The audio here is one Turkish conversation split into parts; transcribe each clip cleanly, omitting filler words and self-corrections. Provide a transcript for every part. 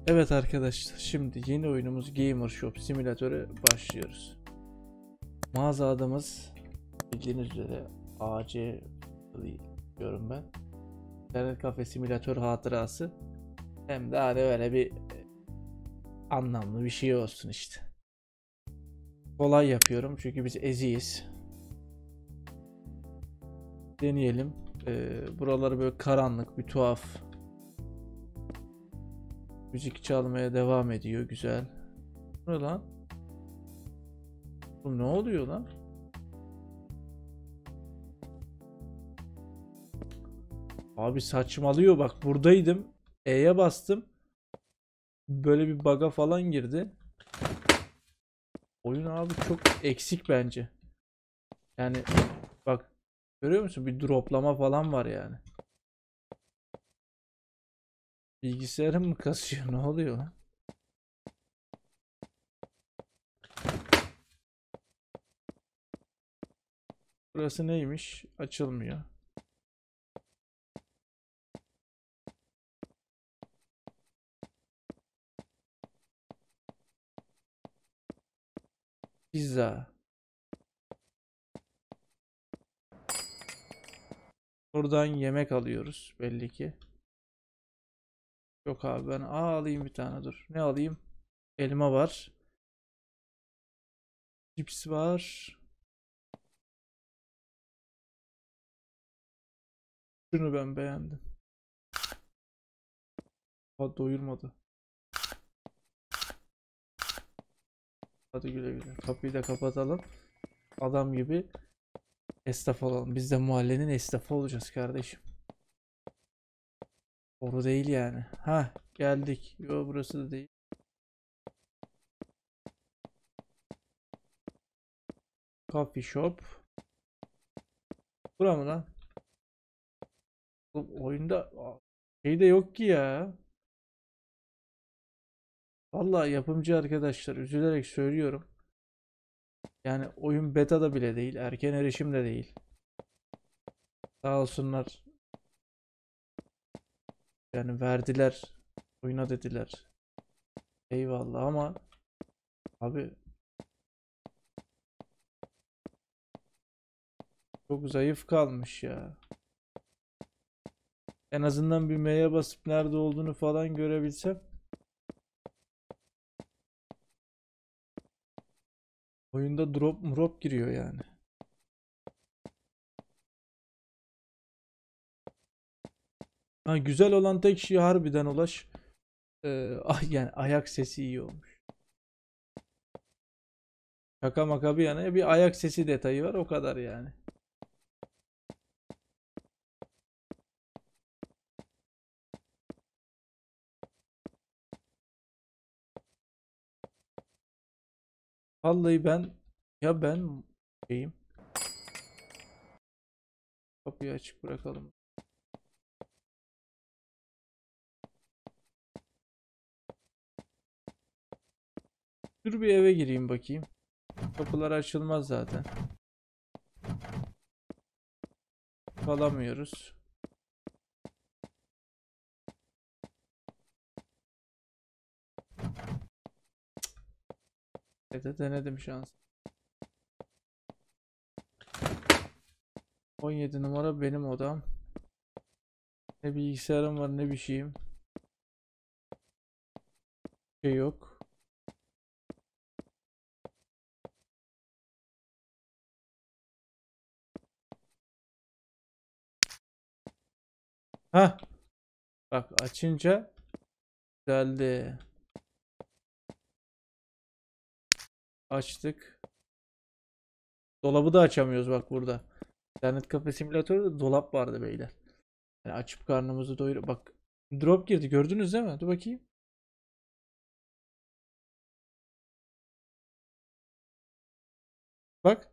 Evet arkadaşlar, şimdi yeni oyunumuz Gamer Shop Simülatör'e başlıyoruz. Mağaza adımız bildiğiniz üzere AC diyorum ben. İnternet kafe simülatör hatırası. Hem de hani öyle bir anlamlı bir şey olsun işte. Kolay yapıyorum çünkü biz eziyiz. Deneyelim. Buraları böyle karanlık, bir tuhaf. Müzik çalmaya devam ediyor, güzel. Bu ne lan? Bu ne oluyor lan? Abi saçmalıyor, bak buradaydım. E'ye bastım. Böyle bir bug'a falan girdi. Oyun abi çok eksik bence. Yani bak, görüyor musun? Bir droplama falan var yani. Bilgisayarım mı kasıyor? Ne oluyor lan? Burası neymiş? Açılmıyor. Pizza. Buradan yemek alıyoruz belli ki. Yok abi, ben alayım bir tane, dur. Ne alayım? Elma var. Cips var. Şunu ben beğendim. Ha, doyurmadı. Hadi güle güle. Kapıyı da kapatalım. Adam gibi esnaf olalım. Biz de mahallenin esnafı olacağız kardeşim. Doğru değil yani. Ha, geldik. Yo, burası da değil. Coffee shop. Bura mı lan? Bu oyunda şey de yok ki ya. Vallahi yapımcı arkadaşlar, üzülerek söylüyorum. Yani oyun beta'da bile değil. Erken erişimde değil. Sağ olsunlar. Yani verdiler. Oyuna dediler. Eyvallah ama abi çok zayıf kalmış ya. En azından bir M'ye basıp nerede olduğunu falan görebilsem. Oyunda drop giriyor yani. Ha, güzel olan tek şey harbiden Ulaş. Yani ayak sesi iyi olmuş. Şaka maka bir yana bir ayak sesi detayı var, o kadar yani. Vallahi ben şeyim. Kapıyı açık bırakalım. Dur bir eve gireyim bakayım. Kapılar açılmaz zaten. Alamıyoruz. Denedim şans. 17 numara benim odam. Ne bilgisayarım var ne bir şeyim. Şey yok. Ha, bak açınca geldi. Açtık. Dolabı da açamıyoruz bak burada. İnternet kafe simülatörde dolap vardı beyler. Yani açıp karnımızı doyur. Bak, drop girdi, gördünüz değil mi? Dur bakayım. Bak.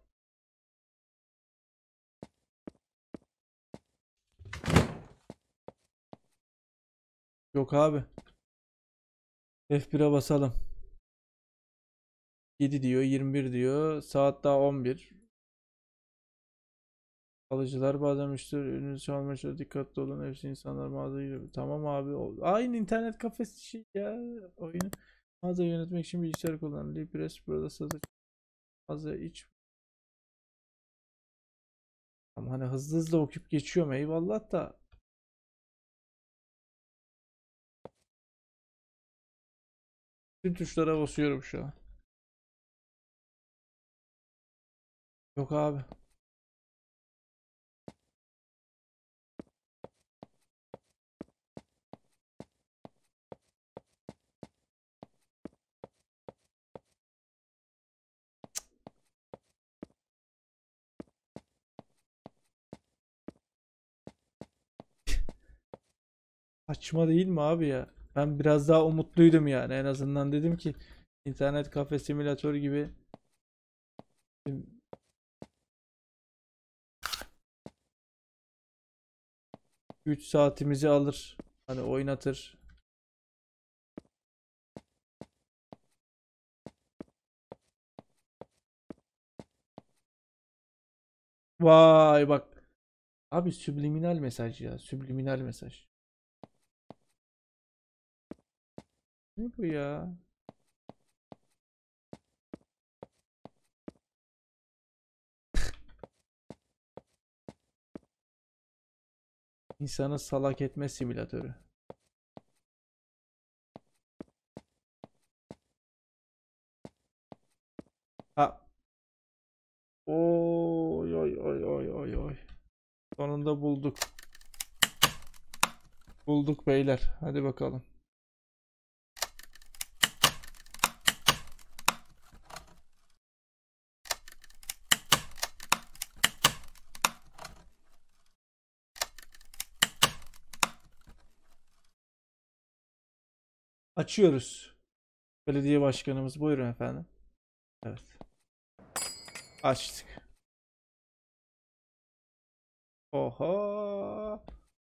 Yok abi. F1'e basalım. 7 diyor, 21 diyor. Saat daha 11. Alıcılar bazen müşteri ürünü çalmaya çalışıyor. Dikkatli olun. Hepsi insanlar mağazaya giriyor. Tamam abi. Aynı internet kafesi şey ya. Oyunu. Mağazayı yönetmek için bilgisayar kullanılıyor. Lipress burada satış. Mağaza iç. Ama hani hızlı hızlı okuyup geçiyorum eyvallah da. Tüm tuşlara basıyorum şu an. Yok abi. Saçma değil mi abi ya? Ben biraz daha umutluydum yani. En azından dedim ki internet kafe simülatör gibi 3 saatimizi alır. Hani oynatır. Vay bak. Abi subliminal mesaj ya. Subliminal mesaj. Ne bu ya? İnsanı salak etme simülatörü. Ha. Oy oy oy oy oy oy. Sonunda bulduk. Bulduk beyler. Hadi bakalım. Açıyoruz. Belediye başkanımız buyurun efendim. Evet. Açtık. Oha.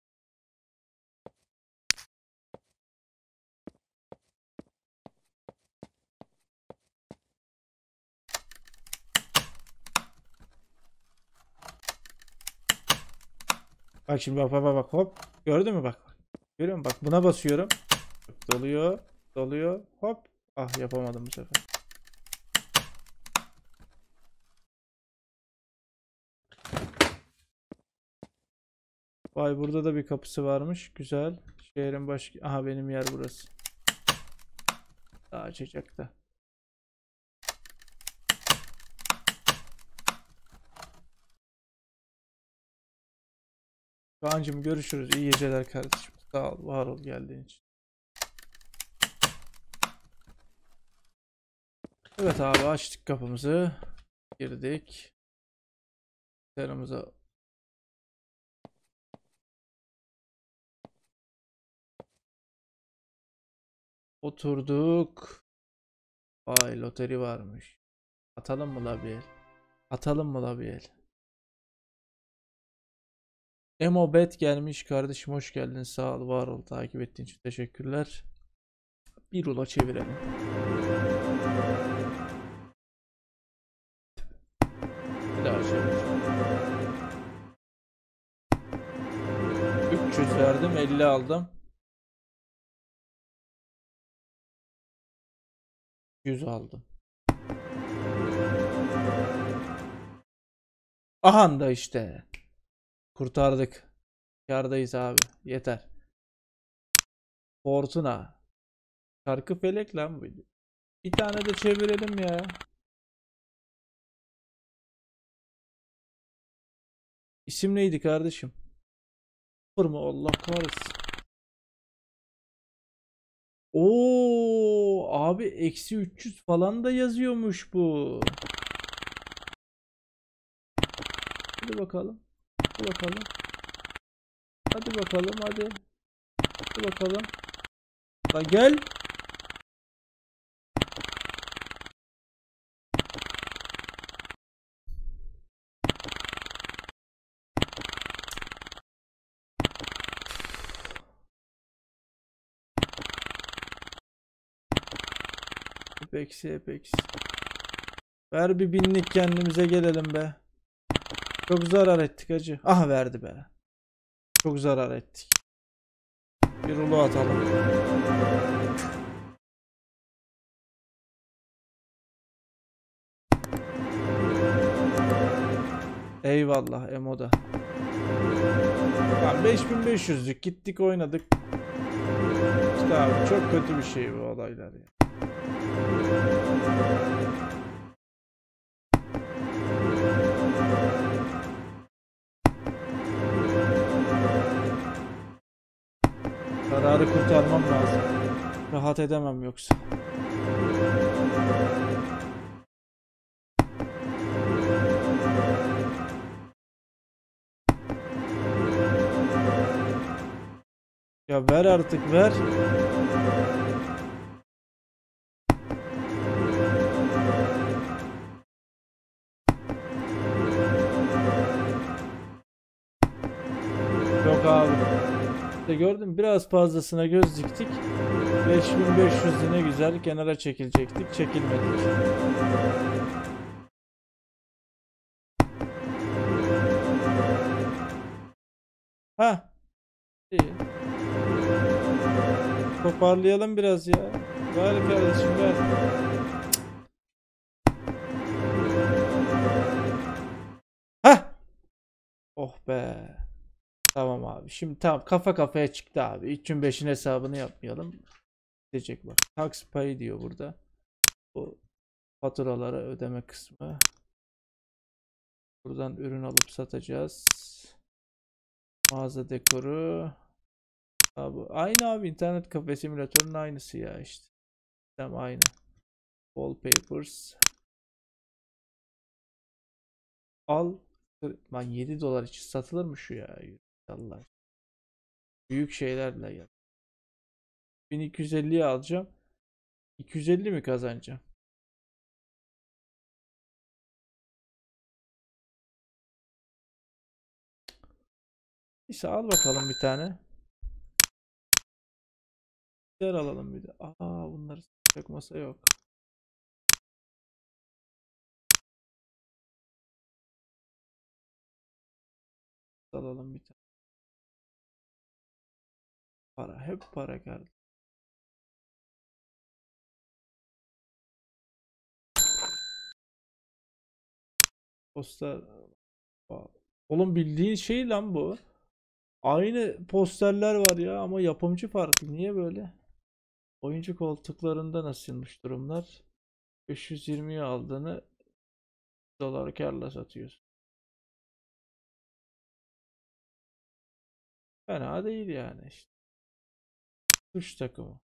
Bak şimdi bak bak bak bak hop. Gördün mü bak. Görüyor musun? Bak buna basıyorum. Doluyor. Doluyor. Hop. Ah yapamadım bu sefer. Vay burada da bir kapısı varmış. Güzel. Şehrin baş... Aha benim yer burası. Daha açacak da. Kaan'cığım görüşürüz. İyi geceler kardeşim. Sağ ol. Var ol geldiğin için. Evet abi açtık kapımızı. Girdik. Yanımıza oturduk. Vay loteri varmış. Atalım mı la bir el? Atalım mı la bir el? Emobet gelmiş kardeşim hoş geldin sağ ol var ol takip ettiğin için teşekkürler. Bir ula çevirelim. Bir daha çevir. 300 verdim 50 aldım. 100 aldım. Aha da işte. Kurtardık. Kârdayız abi. Yeter. Fortuna. Şarkı felek lan bu. Bir tane de çevirelim ya. İsim neydi kardeşim? Sıfır mı? Allah kahretsin. Oo abi eksi 300 falan da yazıyormuş bu. Hadi bakalım. Hadi bakalım. Hadi bakalım hadi. Hadi bakalım. La gel. Eksi hep eksi. Ver bir binlik kendimize gelelim be. Çok zarar ettik acı. Ah verdi be. Çok zarar ettik. Bir rulo atalım. Eyvallah Emo'da. Tamam 5500'lük gittik oynadık. İşte abi çok kötü bir şey bu olaylar ya. Kararı kurtarmam lazım. Rahat edemem yoksa. Ya ver artık ver. Yok abi. İşte gördün biraz fazlasına göz diktik. 5500 ne güzel kenara çekilecektik. Çekilmedik. Ha, iyi. Toparlayalım biraz ya. Ver kardeşim ver. Ha! Oh be. Tamam abi. Şimdi tamam kafa kafaya çıktı abi. 3'ün 5'in hesabını yapmayalım. Diyecek bak. Tax pay diyor burada. Bu faturalara ödeme kısmı. Buradan ürün alıp satacağız. Mağaza dekoru. Abi, aynı abi internet kafe simülatörünün aynısı ya işte. Tamam aynı. Wallpapers. Al. Lan 7 dolar için satılır mı şu ya? Allah. Büyük şeylerle gel. 1250'ye alacağım. 250 mi kazanacağım? Neyse al bakalım bir tane. Diğer alalım bir de. Aa bunları sıcak masa yok. Alalım bir tane. Para. Hep para geldi. Poster. Oğlum bildiğin şey lan bu. Aynı posterler var ya ama yapımcı farklı. Niye böyle? Oyuncu koltuklarında nasılmış durumlar? 520'ye aldığını dolar karla satıyorsun. Fena değil yani işte. Kuş takımı.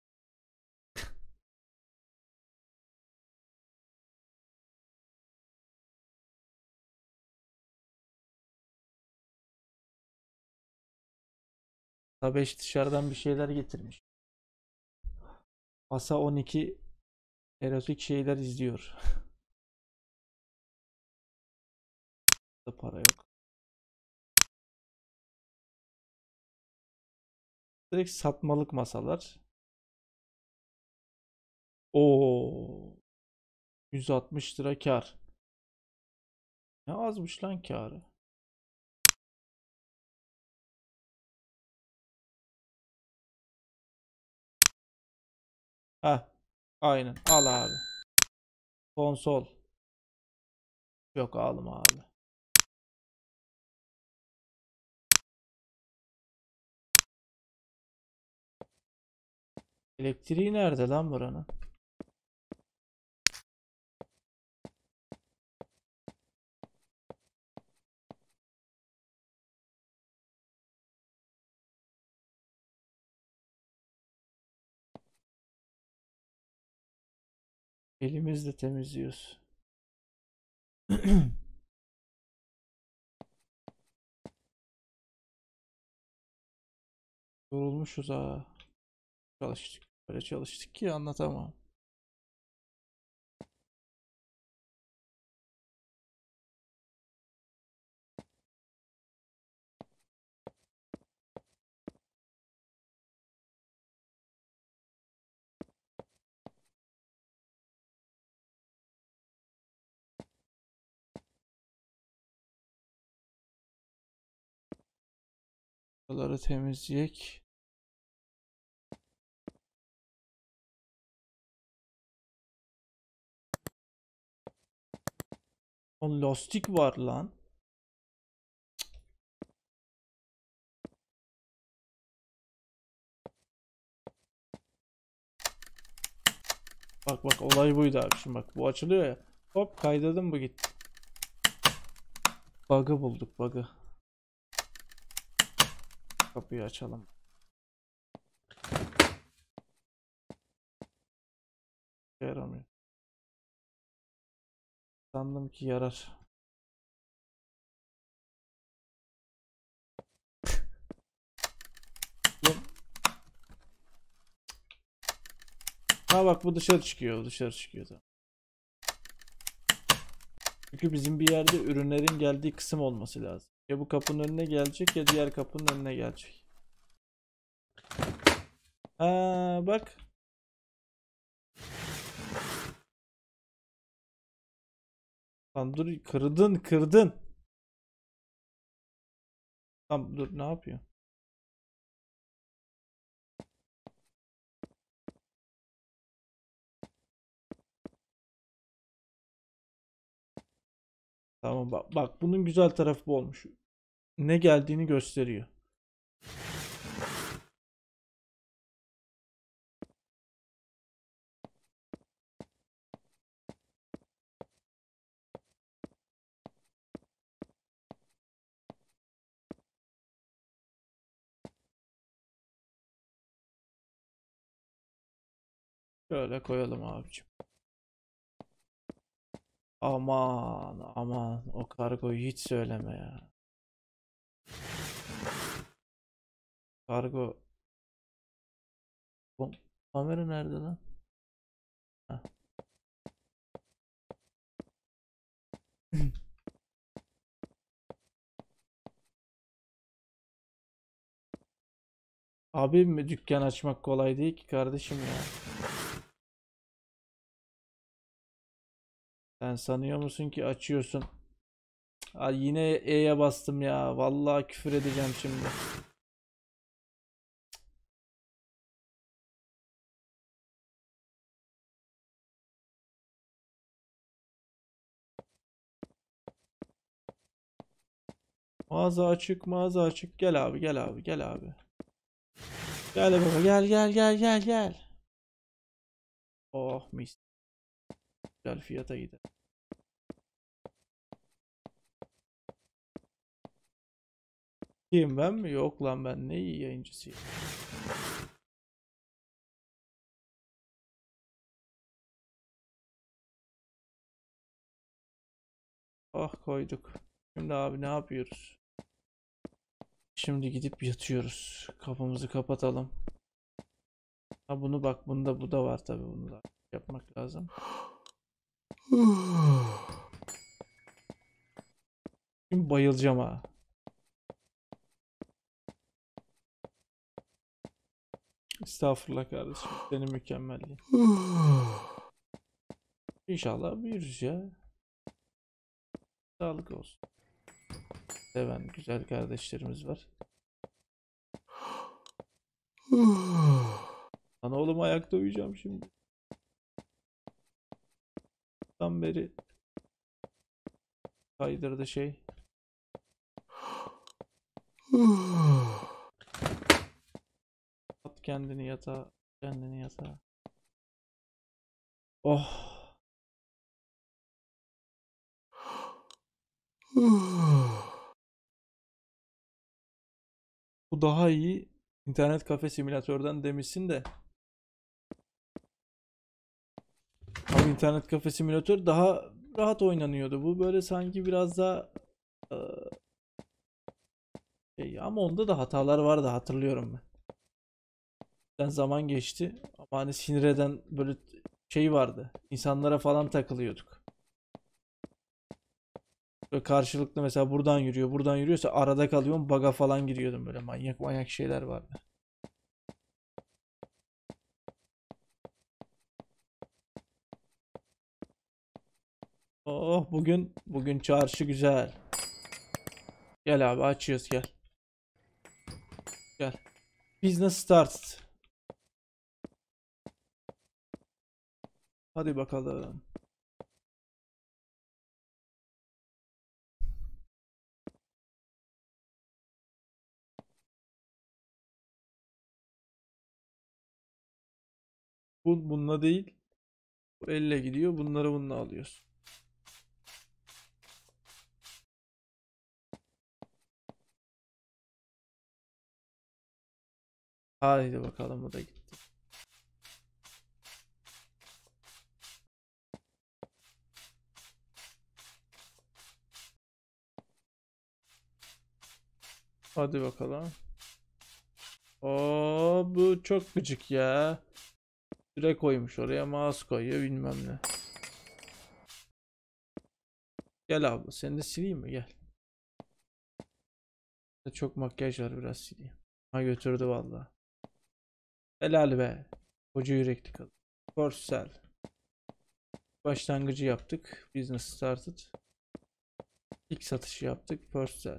Tabeş dışarıdan bir şeyler getirmiş. Asa 12 erotik şeyler izliyor. Da para yok. Direkt satmalık masalar. Oo, 160 lira kar. Ne azmış lan karı. Heh, aynen. Al abi. Konsol. Yok alma abi. Elektriği nerede lan buranın? Elimizle temizliyoruz. Yorulmuşuz ha. Çalıştık. Böyle çalıştık ki anlatamam. Buraları temizleyek. O lastik var lan. Bak bak, olay buydu abi. Şimdi bak, bu açılıyor ya. Hop, kaydırdım, bu gitti. Bug'ı bulduk, bug'ı. Kapıyı açalım. Yaramıyor. Sandım ki yarar. Ha bak, bu dışarı çıkıyor, dışarı çıkıyor da. Çünkü bizim bir yerde ürünlerin geldiği kısım olması lazım. Ya bu kapının önüne gelecek ya diğer kapının önüne gelecek. Ha bak. Lan dur, kırdın kırdın. Tamam dur, ne yapıyor? Tamam bak, bak bunun güzel tarafı bu olmuş. Ne geldiğini gösteriyor. Şöyle koyalım abicim. Aman aman, o kargoyu hiç söyleme ya. Kargo. Bu kamera nerede lan? Heh. Abi mi dükkan açmak kolay değil ki kardeşim ya. Sen sanıyor musun ki açıyorsun? Ay yine E'ye bastım ya. Vallahi küfür edeceğim şimdi. Mağaza açık, mağaza açık. Gel abi, gel abi, gel abi. Gel baba, gel gel gel gel gel. Oh mis. Güzel fiyata gider. Kim, ben mi? Yok lan, ben ne iyi yayıncısıyım. Ah, koyduk. Şimdi abi ne yapıyoruz? Şimdi gidip yatıyoruz. Kapımızı kapatalım. Ha bunu bak, bunda bu da var tabii, bunu da yapmak lazım. Şimdi bayılacağım ha. Estağfurullah kardeşim. Senin mükemmelliğin. İnşallah büyürüz ya. Sağlık olsun. Seven güzel kardeşlerimiz var. Lan oğlum, ayakta uyuyacağım şimdi. Tam beri kaydırdı şey. At kendini yatağa. Kendini yatağa. Oh. Bu daha iyi. İnternet kafe simülatörden demişsin de. Ama internet kafe simülatör daha rahat oynanıyordu. Bu böyle sanki biraz daha şey, ama onda da hatalar vardı, hatırlıyorum ben. Zaman geçti ama hani sinir eden böyle şey vardı. İnsanlara falan takılıyorduk. Böyle karşılıklı mesela buradan yürüyor, buradan yürüyorsa arada kalıyorum, baga falan giriyordum, böyle manyak manyak şeyler vardı. Oh, bugün çarşı güzel. Gel abi, açıyoruz, gel. Gel. Business started. Hadi bakalım. Bununla değil. Bu elle gidiyor. Bunları bununla alıyoruz. Haydi bakalım, bu da gitti. Hadi bakalım. Oo, bu çok gıcık ya. Süre koymuş oraya, mouse koyuyor bilmem ne. Gel abla, seni de sileyim mi? Gel. Çok makyaj var, biraz sileyim. Ha, götürdü vallahi. Helal be. Koca yürekli kadın. First sell. Başlangıcı yaptık. Business started. İlk satışı yaptık. First sell.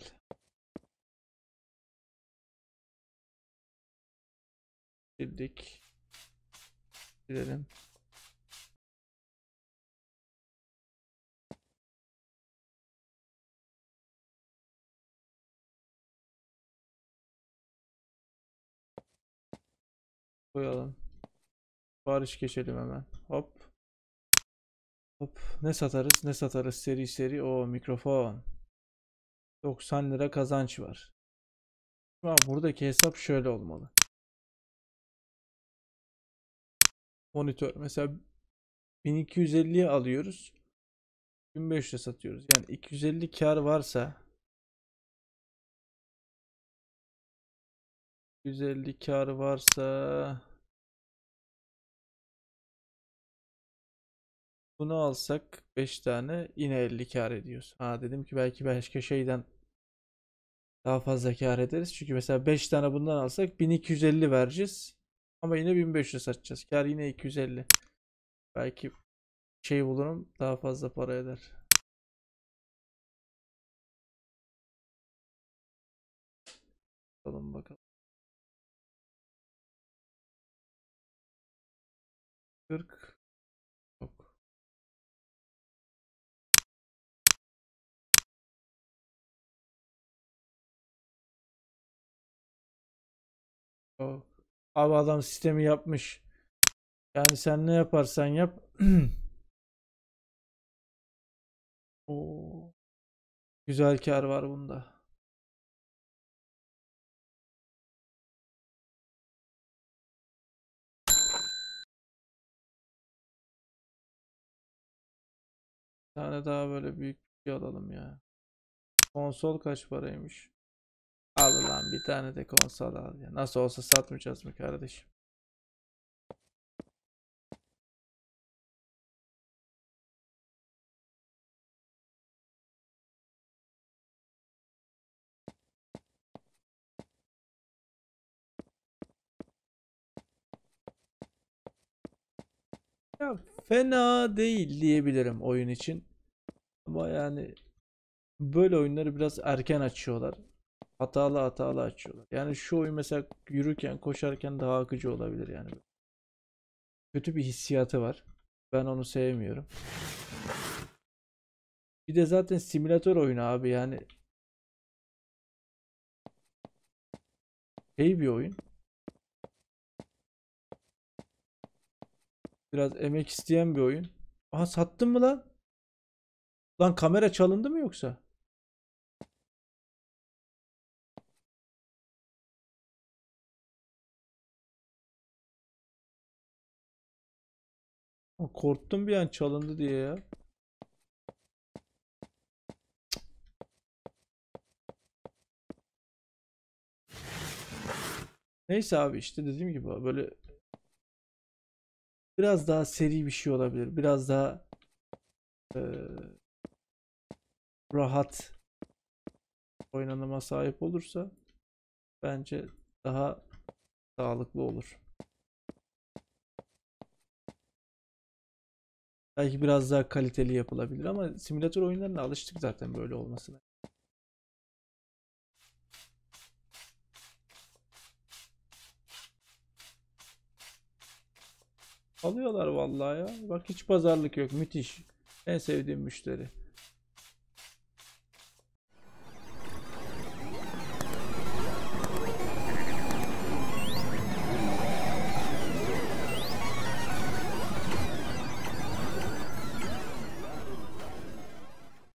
Sildik. Silelim. Koyalım. Sipariş geçelim hemen. Hop. Hop. Ne satarız? Ne satarız? Seri seri. O mikrofon. 90 lira kazanç var. Ama buradaki hesap şöyle olmalı. Monitör. Mesela 1250'ye alıyoruz. 1500'e satıyoruz. Yani 250 kar varsa 150 kar varsa bunu alsak 5 tane yine 50 kar ediyoruz. Ha, dedim ki belki başka şeyden daha fazla kar ederiz. Çünkü mesela 5 tane bundan alsak 1250 vereceğiz. Ama yine 1500 satacağız. Kar yine 250. Belki şey bulurum, daha fazla para eder. Bakalım bakalım. 40 yok. Yok. Abi adam sistemi yapmış. Yani sen ne yaparsan yap. Oo, güzel kar var bunda. Bir tane daha böyle büyük bir şey alalım ya. Konsol kaç paraymış? Al lan, bir tane de konsol al ya. Nasıl olsa satmayacağız mı kardeşim? Ya fena değil diyebilirim oyun için. Ama yani böyle oyunları biraz erken açıyorlar. Hatalı hatalı açıyorlar. Yani şu oyun mesela yürürken, koşarken daha akıcı olabilir yani. Kötü bir hissiyatı var. Ben onu sevmiyorum. Bir de zaten simülatör oyunu abi, yani şey bir oyun. Biraz emek isteyen bir oyun. Aha, sattın mı lan? Lan kamera çalındı mı yoksa? Korktum bir an çalındı diye ya. Neyse abi, işte dediğim gibi böyle biraz daha seri bir şey olabilir. Biraz daha eee, rahat oynanıma sahip olursa bence daha sağlıklı olur. Belki biraz daha kaliteli yapılabilir ama simülatör oyunlarına alıştık zaten böyle olmasına. Alıyorlar vallahi ya. Bak hiç pazarlık yok. Müthiş. En sevdiğim müşteri.